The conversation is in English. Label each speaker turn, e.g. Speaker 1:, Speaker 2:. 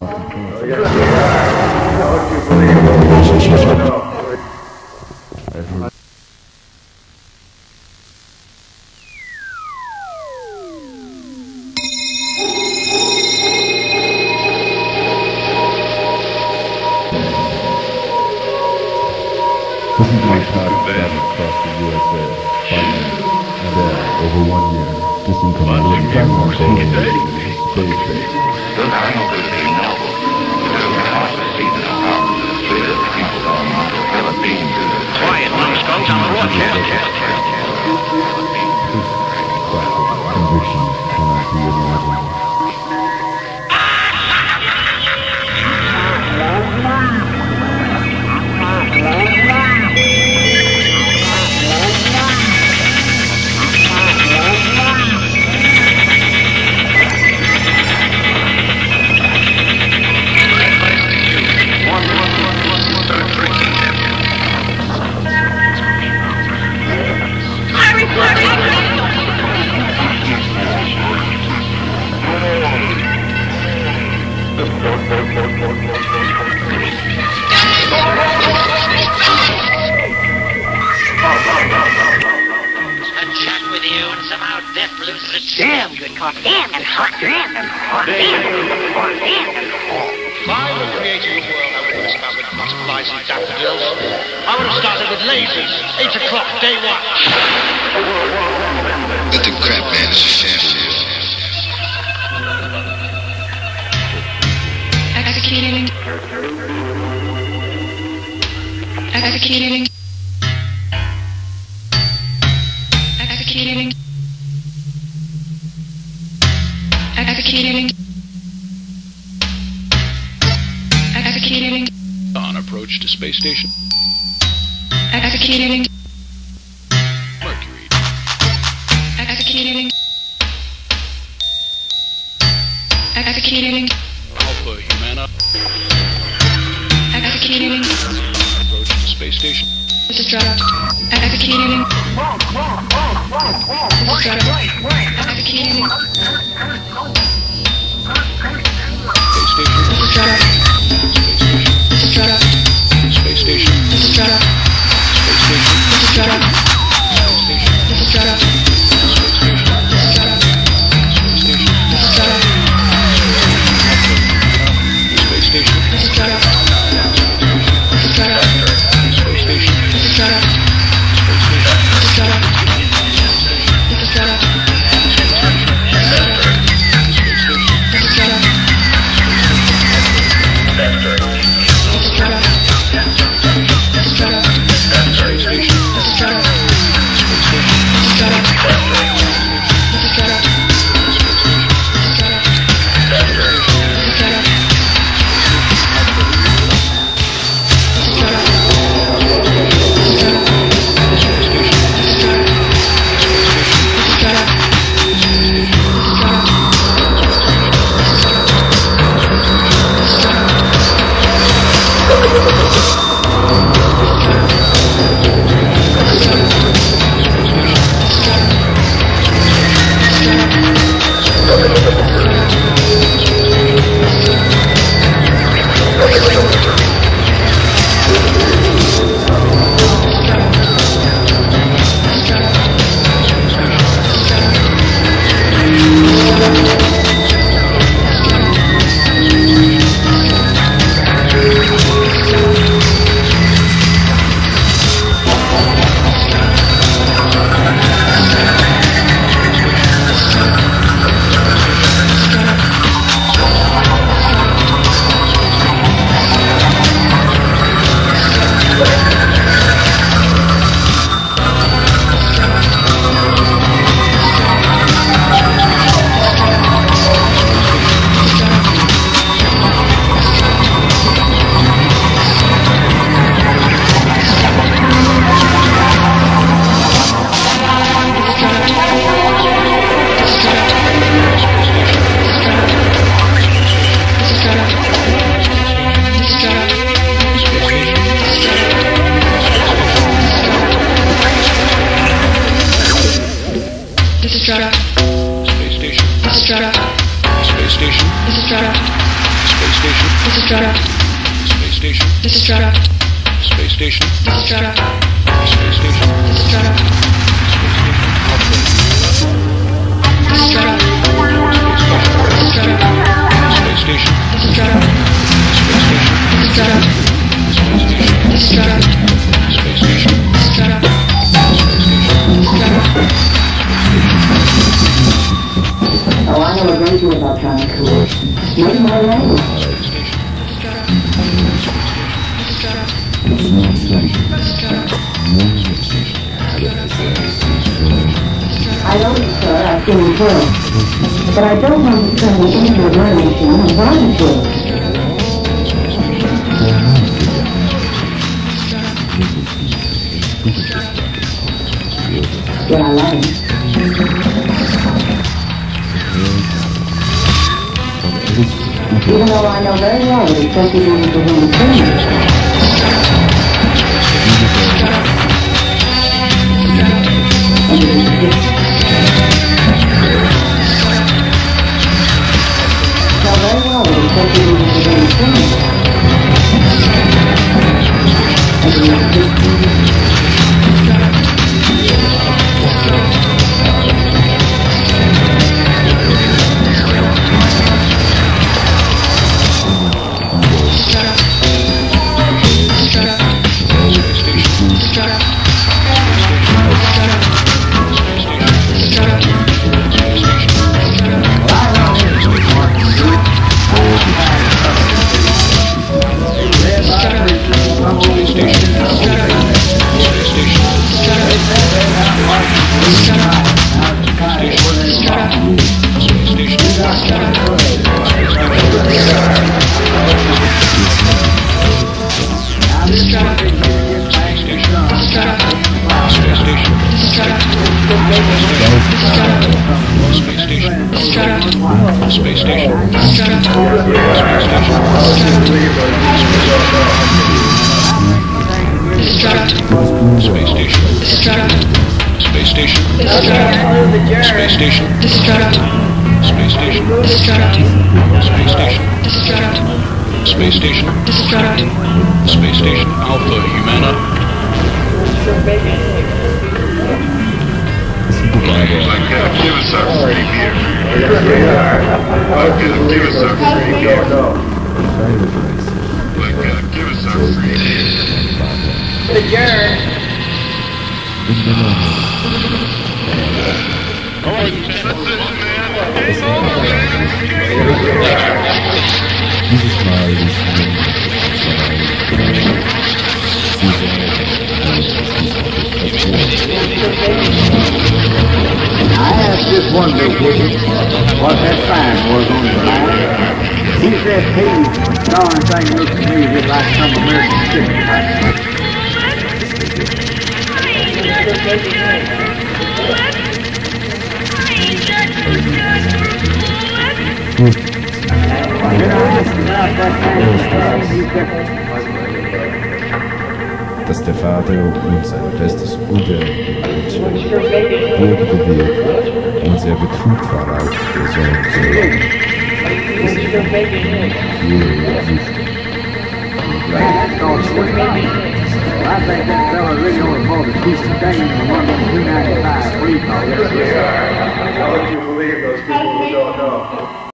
Speaker 1: This is my pilot travel across the USA, fighting, and over 1 year, missing completely back on space trade.
Speaker 2: Quiet, numbskulls, on the broadcast.
Speaker 1: This classic conviction cannot be imagined.
Speaker 3: Damn good coffee. Damn and hot. Damn and hot. Damn and hot. Damn and hot.
Speaker 2: If I were creating a world, I wouldn't have started with butterflies and daffodils. I would have started with lasers. 8 o'clock, day watch.
Speaker 4: Let the crap man is a shambles.
Speaker 5: Executing. Executing. Executing. Executing. Executing.
Speaker 6: On approach to space station.
Speaker 5: Executing.
Speaker 6: Mercury.
Speaker 5: Executing. Executing.
Speaker 6: Alpha Humana.
Speaker 5: Executing.
Speaker 6: Approach to space station.
Speaker 5: Destruct. Executing. Destruct. Executing.
Speaker 6: Space station.
Speaker 5: Destruct.
Speaker 6: Space station.
Speaker 5: Destruct.
Speaker 6: Space station.
Speaker 5: Destruct.
Speaker 6: Space station.
Speaker 5: Destruct.
Speaker 6: Space station.
Speaker 5: Destruct.
Speaker 6: Space station.
Speaker 5: Destruct.
Speaker 6: Space station.
Speaker 5: Destruct. Destruct.
Speaker 6: Space station.
Speaker 5: Destruct.
Speaker 6: Space station.
Speaker 5: Destruct. Destruct. Destruct.
Speaker 6: Space station.
Speaker 5: Destruct.
Speaker 6: Space station.
Speaker 5: Destruct.
Speaker 6: Space station.
Speaker 5: Destruct. Destruct. Destruct.
Speaker 6: Space station.
Speaker 5: Destruct. Destruct. Destruct.
Speaker 6: Space station.
Speaker 5: Destruct.
Speaker 7: Oh, I know a great deal about trying to work. Maybe my language. I know you, sir. I've seen you first. But I don't want to spend the end of the learning machine on volunteer. What I learned. Even though I know very well that it's supposed to be doing for human beings. So very well that it's supposed to be doing for human beings.
Speaker 6: Space station. Space station. Space station. Space station. Space station. Space station. Space station. Space station. Alpha Humana.
Speaker 4: Give us our free beer. Give us our free beer. Give us our free beer.
Speaker 8: I asked this one big hippie what that sign was on the line. He said, hey, darn thing looks to me just like some American chicken pipe.
Speaker 1: Dass der Vater uns sein bestes Unterbrot bewegt und sehr betrübt war auf der Sohn zu werden.
Speaker 8: I think that fella really only bought a piece of dang and one of them 295 free cars.
Speaker 9: How would you believe those people who don't know?